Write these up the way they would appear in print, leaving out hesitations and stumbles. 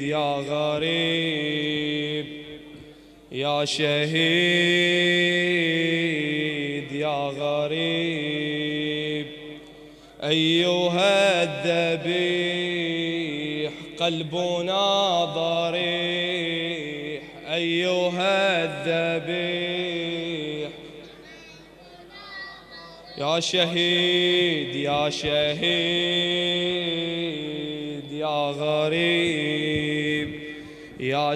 يا غريب يا شهيد يا غريب أيها الذبيح قلبنا ضريح أيها الذبيح يا شهيد يا شهيد يا غريب يا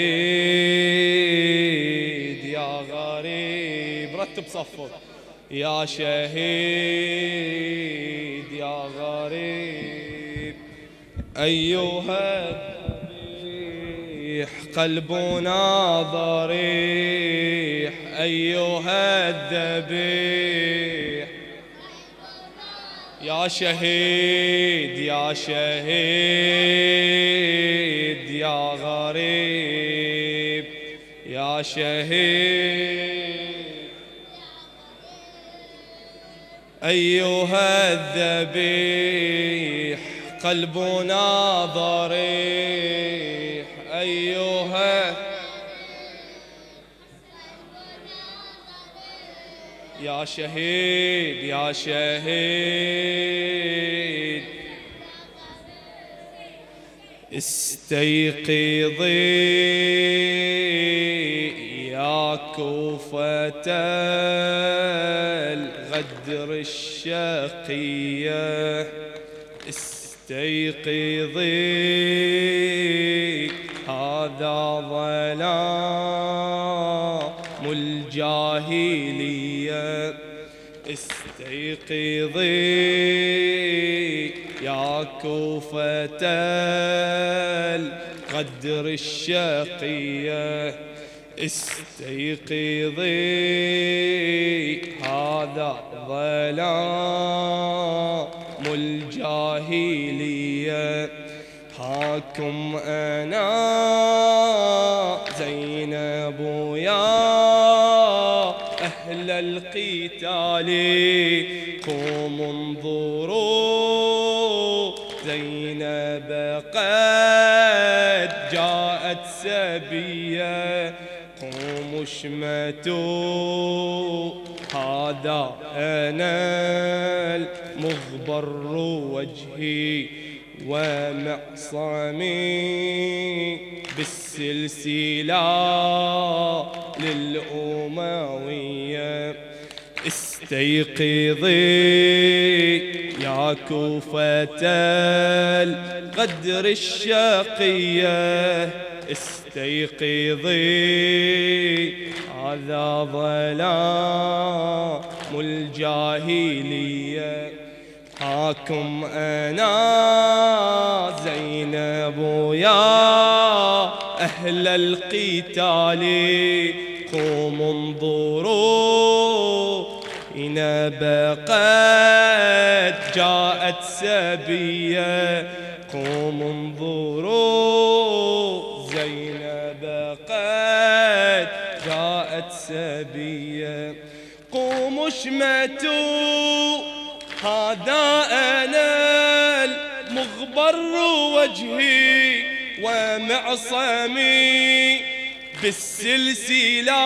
شهيد يا غريب رتب صفك يا شهيد يا غريب أيها الذبيح قلبنا ضريح أيها الذبيح يا شهيد يا شهيد يا غريب يا شهيد أيها الذبيح قلبنا ضريح أيها يا شهيد يا شهيد استيقظي يا كوفة الغدر الشقية استيقظي هذا ظلام الجاهلية استيقظي يا كوفة الغدر الشقية استيقظي هذا ظلام الجاهلية هاكم أنا زينب يا أهل القتال قوموا انظروا زينب قد جاءت سبية قوموا اشمتوا هذا أنا المغبر وجهي ومعصمي بالسلسلة للأموية استيقظي يا كوفة الغدر الشقية استيقظي هذا ظلام الجاهلية هاكم أنا زينب يا أهل القتال قوموا انظروا زينب قد جاءت سبية قوموا انظروا زينب قد جاءت سبية قوموا اشمتوا هذا أنا المغبر وجهي ومعصمي بالسلسلة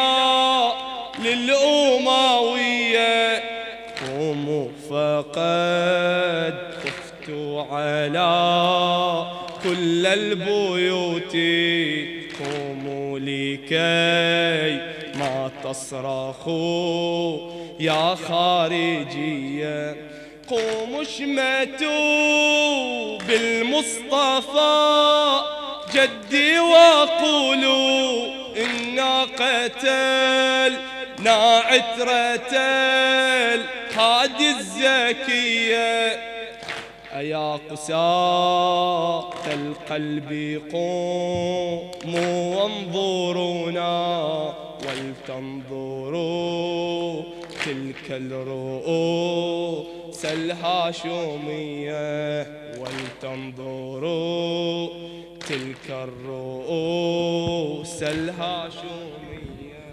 للأموية قوموا فقد طفتوا على كل البيوت قوموا لكي ما تصرخوا يا خارجية قوموا اشمتوا بالمصطفى جدي وقولوا إنا قتلنا عترة الهادي الزكية أيا قساة القلب قوموا وانظرونا ولتنظروا تلك الرؤوس الهاشمية ولتنظروا تلك الرؤوس الهاشمية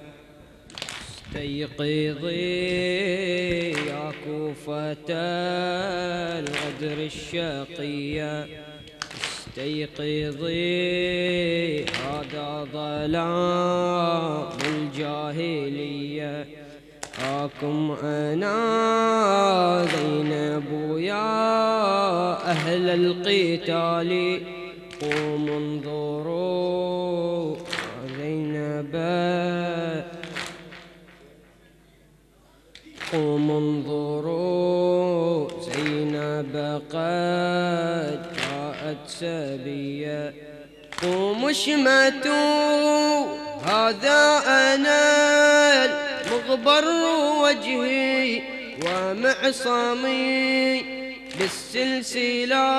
استيقظي يا كوفة الغدر الشقية استيقظي هذا ظلام الجاهلية، هاكم أنا زينب يا أهل القتال، قوموا انظروا زينب، قوموا انظروا زينب قد جاءت سبيا، قوموا اشمتوا هذا أنا المغبر وجهي ومعصمي بالسلسلة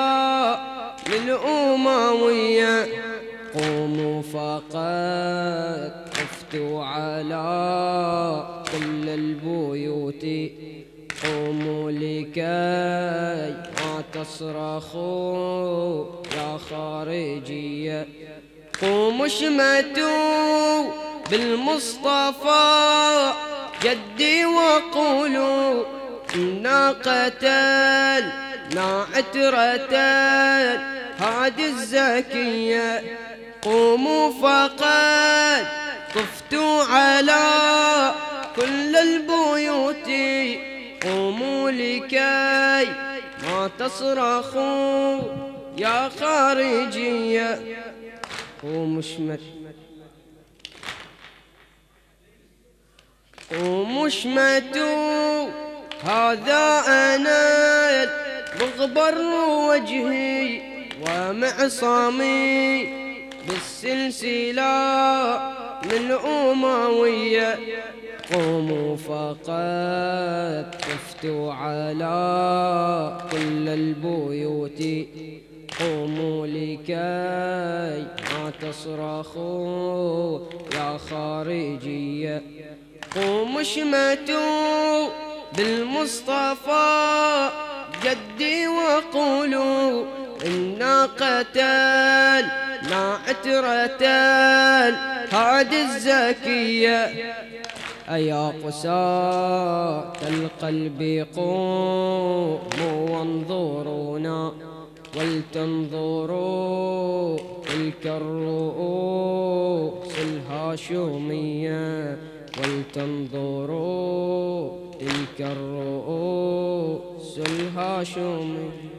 للأموية، قوموا فقد خفتوا على كل البيوت، قوموا لكي ما تصرخوا يا خارجية، قوموا اشمتوا بالمصطفى جدي وقولوا إنا قتلنا عترة هذه الزكية، قوموا فقد طفتوا على كل البيوت، قوموا لكي ما تصرخوا يا خارجية، قوموا قوموا اشمتوا هذا أنا المغبر وجهي ومعصمي بالسلسلة للأموية، قوموا فقد طفتوا على كل البيوت، قوموا لكي ما تصرخوا يا خارجية، قوموا اشمتوا بالمصطفى جدي وقولوا إنا قتلنا عترة هذه الزكية، أيا قساة القلب قوموا وانظرونا ولتنظروا تلك الرؤوس الهاشمية، ولتنظروا تلك الرؤوس الهاشمية.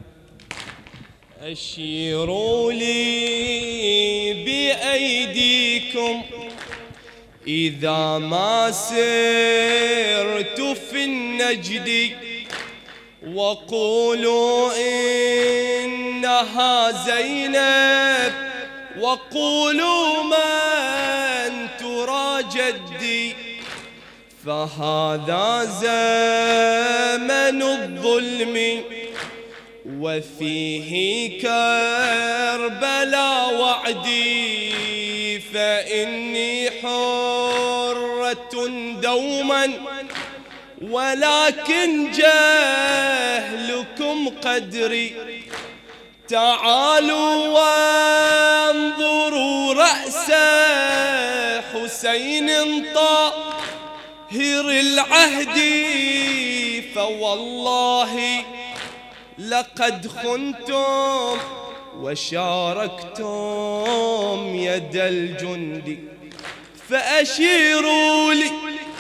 أشيروا لي بأيديكم إذا ما سرت في النجد، وقولوا إنها زينب، وقولوا من ترى جدي، فهذا زمن الظلم وفيه كربلاء وعدي، فإني حرة دوما ولكن جهلكم قدري، تعالوا وانظروا رأس حسين طاهر العهد، فوالله لقد خنتم وشاركتم يد الجند، فأشيروا لي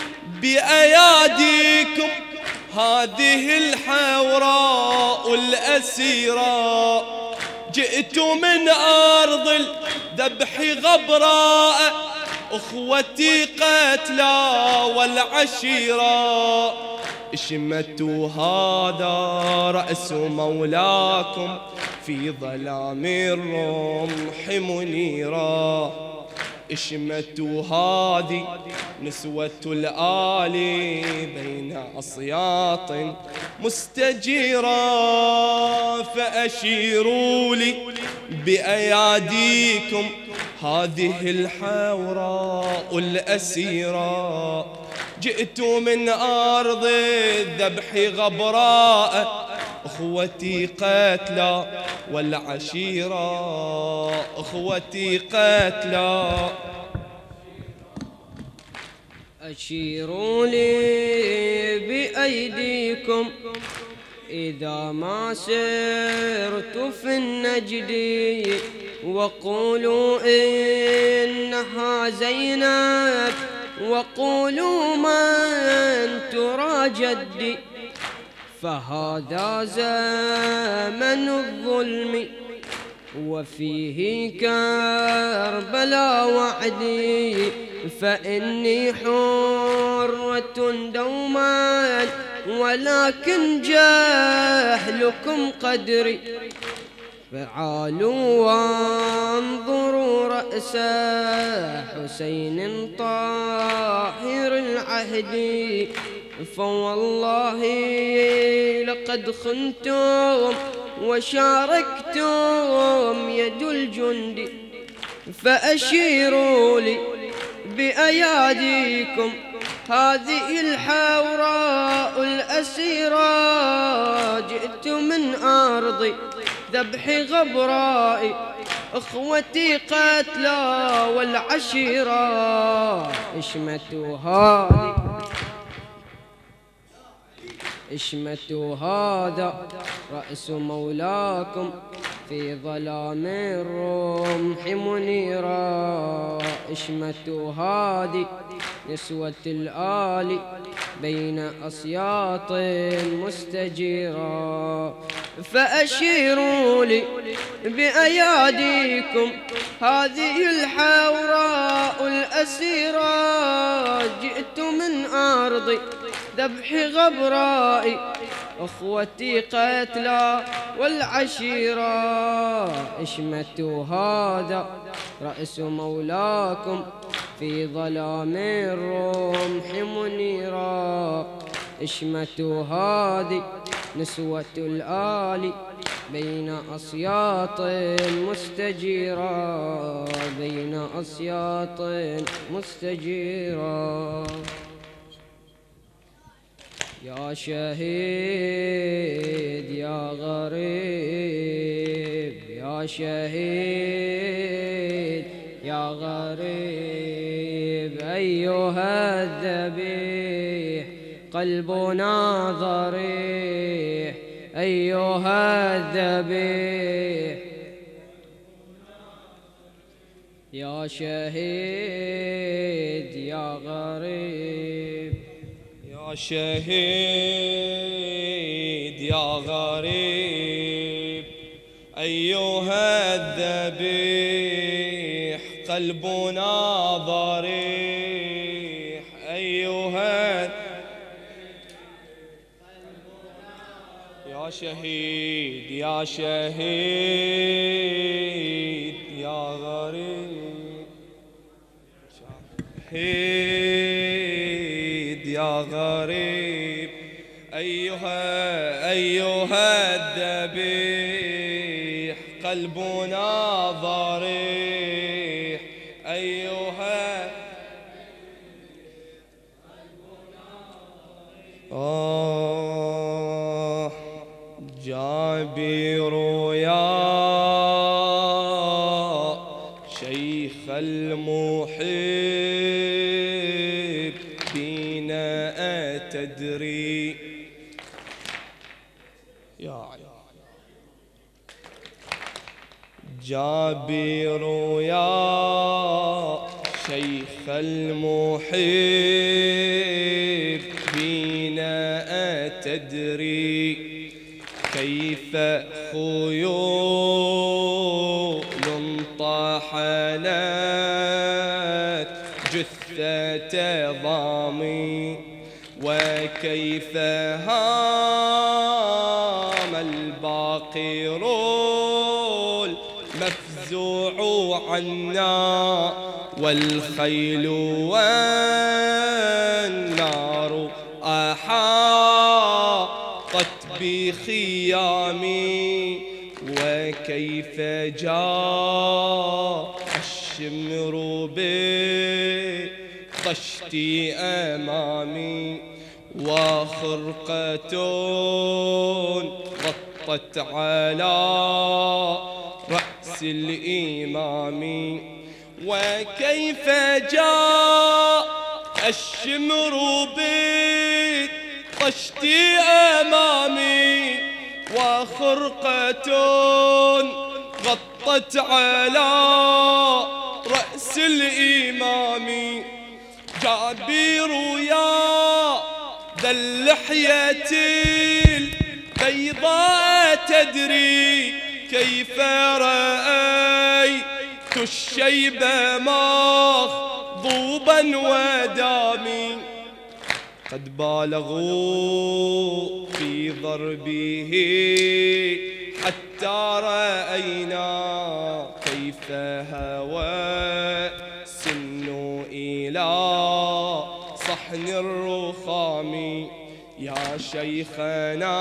بأياديكم هذه الحوراء الأسيرة، جئت من أرض الذبح غبراء، أخوتي قتلى والعشيرة، اشمتوا هذا رأس مولاكم في ظلام الرمح منيرا، اشمتوا هذه نسوة الآل بين أصياط مستجيرا، فأشيروا لي بأياديكم هذه الحوراء الأسيرة، جئت من أرض الذبح غبراء، أخوتي قتلى والعشيرة، أخوتي قتلى. أشيروا لي بأيديكم إذا ما سرت في النجد وقولوا إنها زينب وقولوا من ترى جدي فهذا زمن الظلم وفيه كربلاء وعدي فإني حرة دوما ولكن جهلكم قدري فعالوا وانظروا رأس حسين طاهر العهد فوالله لقد خنتم وشاركتم يد الجند فأشيروا لي بأياديكم هذه الحوراء الأسيرة جئت من أرض ذبح غبراء أخوتي قتلى والعشيرة اشمتوا هذا رأس مولاكم في ظلام الرمح منيرا اشمتوا هذه نسوة الآل بين أصياط مستجيرا فأشيروا لي بأياديكم هذه الحوراء الأسيرة جئت من أرض ذبح غبراء أخوتي قتلى والعشيرة اشمتوا هذا رأس مولاكم في ظلام الرمح منيرا اشمتوا هذه نسوة الآل بين أصياط مستجيرا بين أصياط مستجيرا يا شهيد يا غريب يا شهيد يا غريب أيها الذبيح قلبنا ضريح أيها الذبيح يا شهيد يا غريب يا شهيد يا غريب أيها الذبيح قلبنا ضريح أيها يا شهيد يا شهيد يا غريب شهيد يا غريب أيها الذبيح قلبنا ضريح أيها جابر يا شيخ المحب بنا أتدري جابر يا شيخ المحب بنا أتدري كيف خيول طاحنت جثة ضامي وكيف هام الباقرون مفزوع عنا والخيل والنار أحاطت بخيامي وكيف جاء الشمر بطشتي أمامي وخرقة غطت على رأس الإمام وكيف جاء الشمر طشتي أمامي وخرقة غطت على رأس الإمام جابر يا ذا اللحية البيضاء تدري كيف رأيت الشيب مغضوبا ودامي قد بالغوا في ضربه حتى رأينا كيف هوى سن إلى صحن الرخام يا شيخنا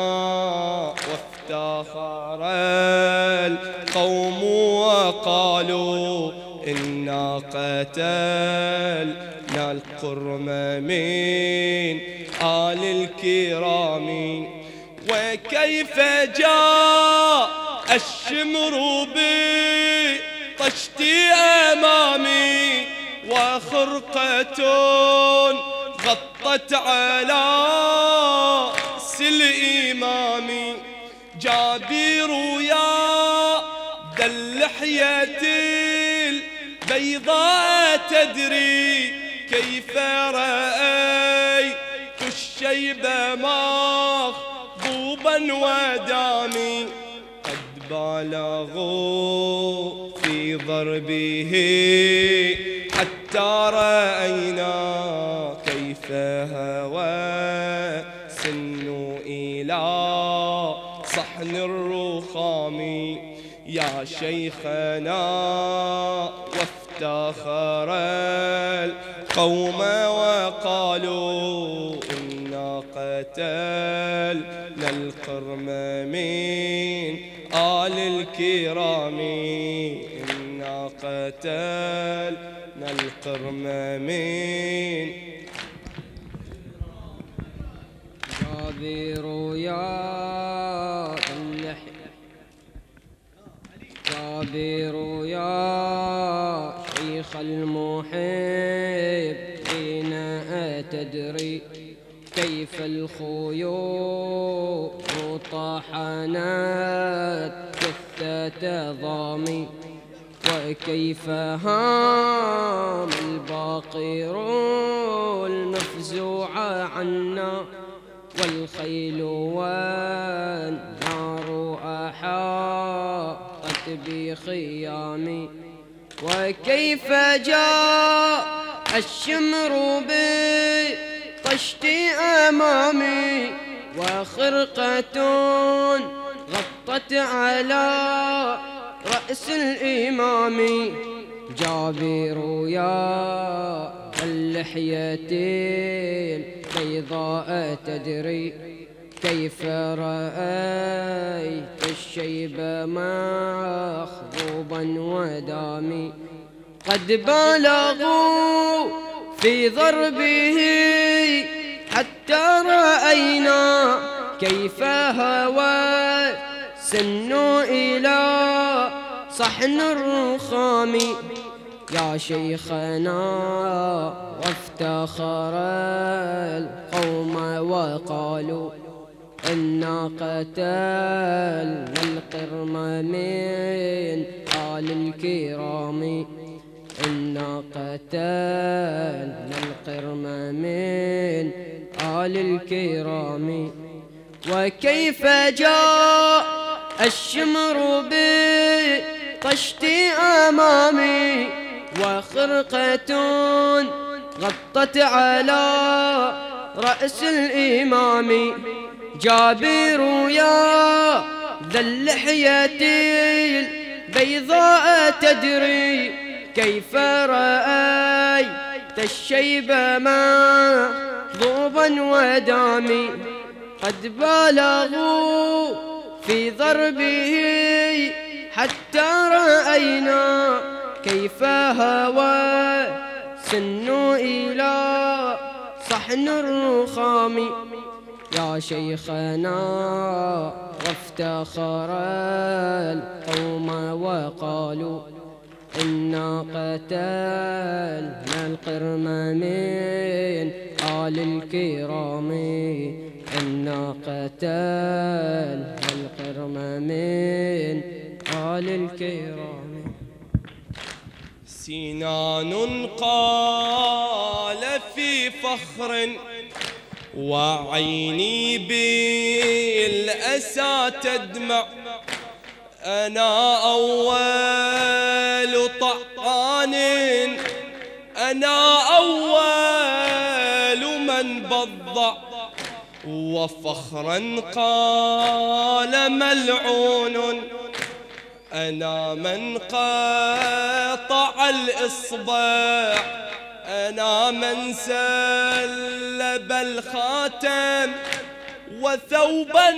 وافتخر القوم وقالوا إنا قتلنا القرم من آل الكرام وكيف جاء الشمر بطشتي أمامي وخرقة غطت على رأس الإمام جابر يا ذا اللحية البيضاء تدري كيف رأيت الشيب مغضوبا ودامي قد بالغوا في ضربه حتى رأينا كيف هوى سن إلى صحن الرخام يا شيخنا وافتخر القوم وقالوا إنا قتلنا القرم من آل الكرام إنا قتلنا القرم من جابر يا اللحية جابر يا شيخ المحبين أتدري كيف الخيول طحنت جثة ضامي وكيف هام الباقر المفزوع عنا والخيل والنار أحاطت بخيامي وكيف جاء الشمر بطشتي أمامي وخرقة غطت على رأس الإمام جابر يا اللحية البيضاء تدري كيف رأيت الشيب مخضوبا ودامي قد بالغوا في ضربه حتى رأينا كيف هوى سن إلى صحن الرخام يا شيخنا وافتخر القوم وقالوا إنا قتلنا القرم من آل الكرام إنا قتلنا القرم من آل الكرام وكيف جاء الشمر بطشتي أمامي وخرقة غطت على رأس الإمام جابر يا ذا اللحية البيضاء تدري كيف رأيت الشيب مغضوبا ودامي قد بالغوا في ضربه حتى رأينا كيف هوى سن إلى صحن الرخام يا شيخنا وافتخر القوم وقالوا إنا قتلنا القرم من آل الكرام إنا قتل القرم من آل الكرام. سنان قال في فخر وعيني بالأسى تدمع، أنا أول طعان، أنا أول من بضع، وفخرا قال ملعون، أنا من قطع الإصبع، أنا من سلب الخاتم، وثوبا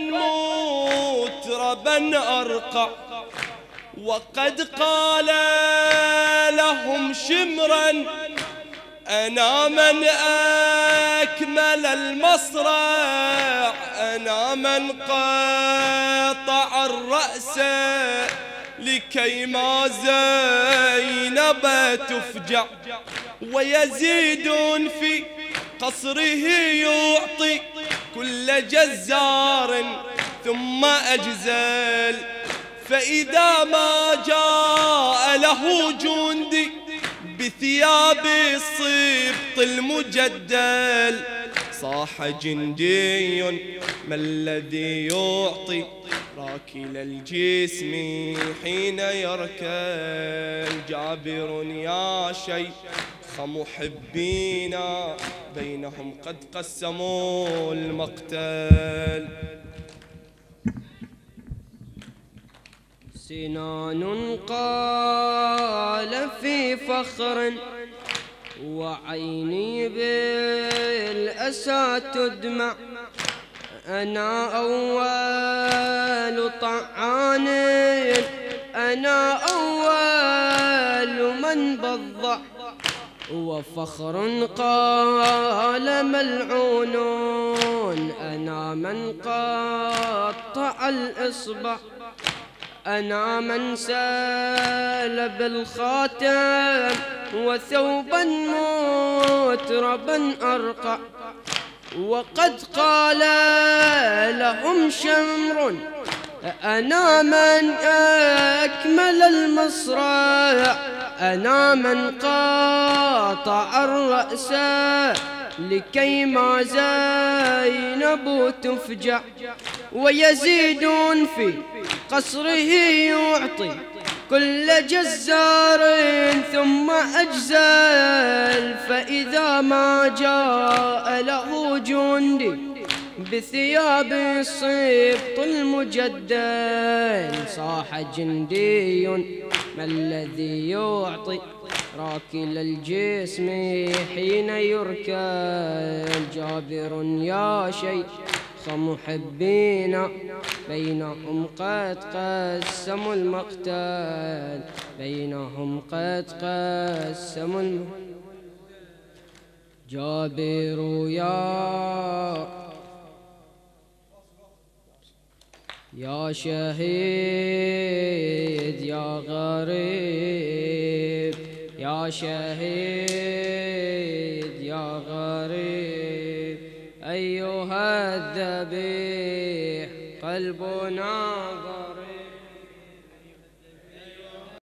متربا أرقع، وقد قال لهم شمرا، أنا من أكمل المصرع، أنا من قطع الرأس لكي ما زينب تفجع، ويزيد في قصره يعطي كل جزار ثم أجزل، فإذا ما جاء له جندي بثياب الصبط المجدل، صاح جندي ما الذي يعطي راكل الجسم حين يركل، جابر يا شيخ محبينا بينهم قد قسموا المقتل. سنان قال في فخر وعيني بالأسى تدمع، أنا أول طعان، أنا أول من بضع، وفخر قال ملعون، أنا من قطع الإصبع، أنا من سلب الخاتم، وثوبا متربا أرقع، وقد قال لهم شمر، أنا من أكمل المصرع، أنا من قاطع الرأس لكي ما زينب تفجع، ويزيد في قصره يعطي كل جزار ثم أجزل، فإذا ما جاء له جندي بثياب الصبط المجدل، صاح جندي ما الذي يعطي راكل الجسم حين يركل، جابر يا شيخ محبينا بينهم قد قسموا المقتل، بينهم قد قسموا المقتل. جابر يا شهيد يا غريب، يا شهيد